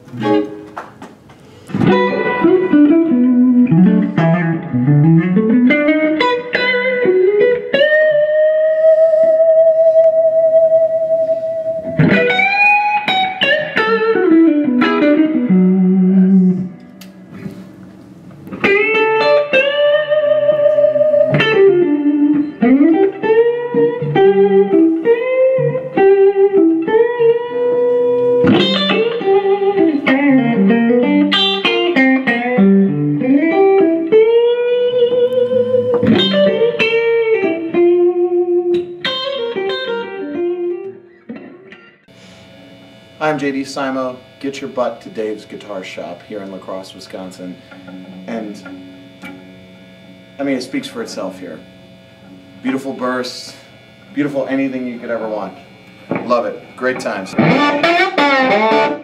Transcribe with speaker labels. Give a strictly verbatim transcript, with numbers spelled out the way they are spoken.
Speaker 1: I'm J D Simo. Get your butt to Dave's Guitar Shop here in La Crosse, Wisconsin. And, I mean, it speaks for itself here. Beautiful bursts, beautiful anything you could ever want. Love it. Great times.